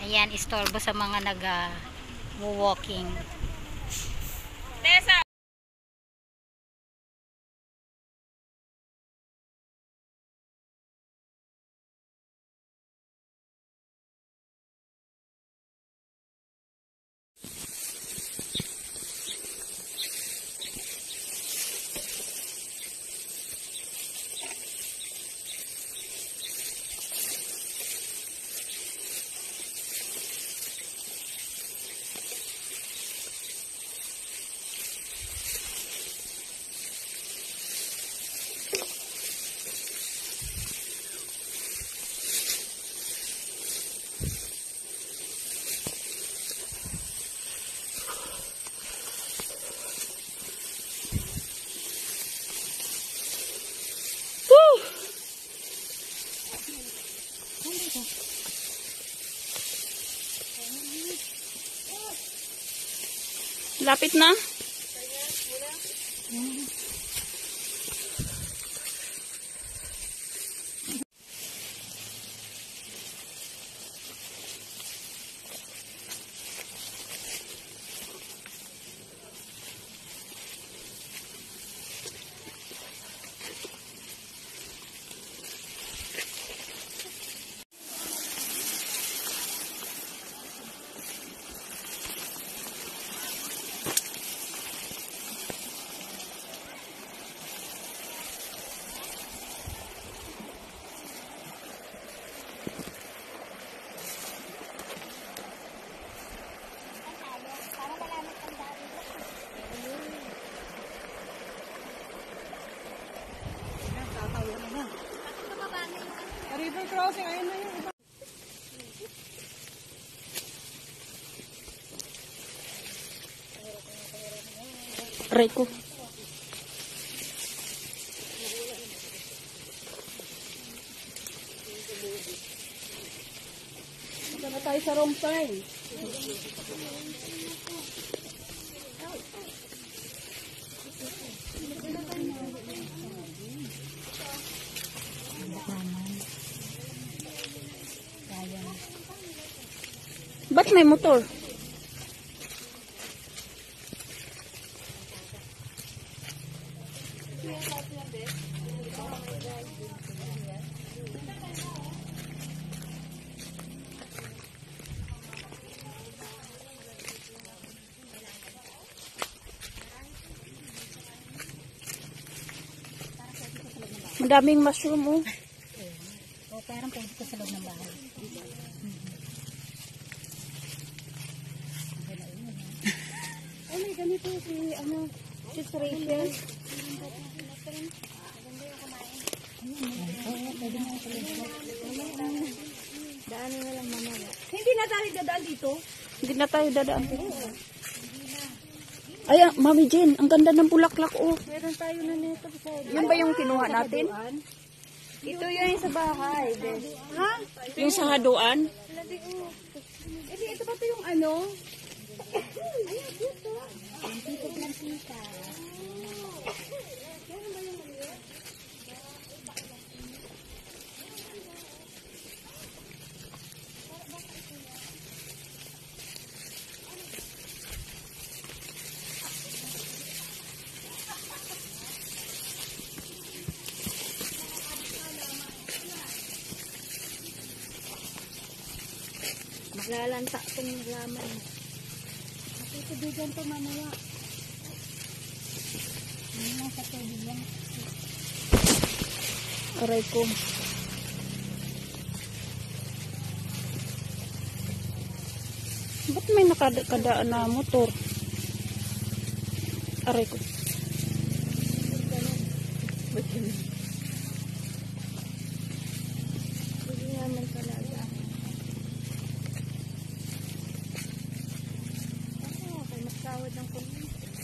Ayan, istorbo sa mga nag-walking. Lapit na. River crossing, ayun na yun. Aray ko. Punta na tayo sa wrong side. Ba't may motor? Madaming mushroom, oh. O, parang pwede ko sa loob ng bahay. Ay, may ganito si, si Rachel. Daanin na lang mamaya. Hindi na tayo dadaan dito. Hindi na tayo dadaan dito. Ay, Mami Jane, ang ganda ng bulaklak, oh. Meron tayo na nito. Yan ba yung kinuha natin? Ito yung sa bahay. Ha? Yung sa haduan? Ito ba ito yung ano? Maglalanta itong laman. Matutubigan ito mamaya. Nasa tubig lang. Aray ko. Ba't may nakadaan na motor? Aray ko. Hindi naman talaga. Okay, magkawad ng kulit.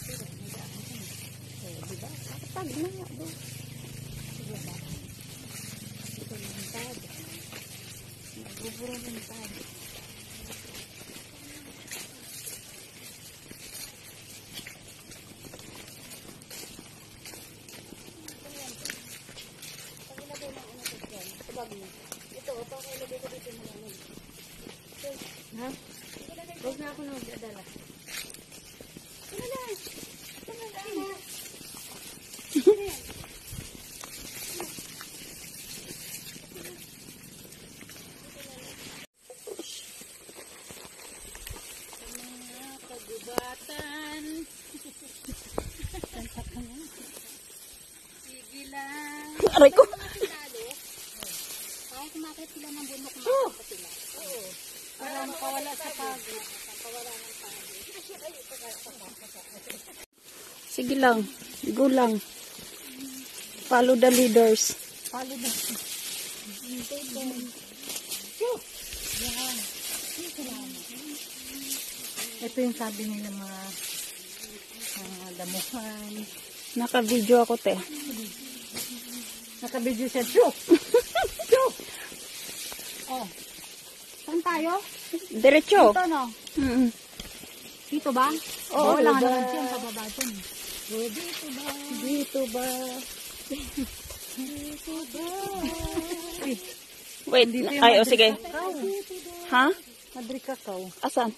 Diba? Kapag na nga doon. Diba? Ito ng tayo. Nagbuburo ng tayo. Ito, ito, ilagay ko dito ng ano. Ha? Huwag na ako nagdadala. Kagubatan. Sige lang. Aray ko. Kahit kumakit sila ng bunok, kumakit sila. Oo. Para makawala sa pagod. Makawala ng pagod. Sige lang. Go lang. Follow the leaders. Follow the Ito yung sabi nila mga damuhan. Naka-video ako, te. Nakabidyo siya. Chuk! Chuk! Oh. Saan tayo? Diretso. Dito, no? Mm-mm. Dito ba? Oo, wala diba? naman siya. Pababa dyan. Dito ba? Dito ba? Dito ba? Wait. Ay, o sige. Ha? Madri Kakao. Asan?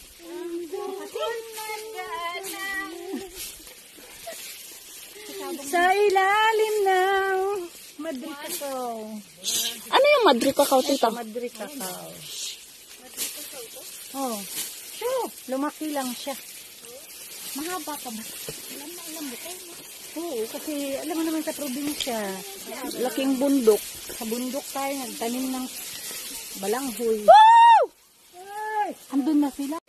Sa ilalim ng Madri Kakao. Ano yung Madrid Cacao, tita? Madri Kakao. Oh. Sure. Lumaki lang siya. Mahaba pa ba? Alam mo ko. Oo, kasi alam mo naman sa probinsya. Laking bundok. Sa bundok tayo, nagtanim ng balanghoy. Woo! Andun na sila.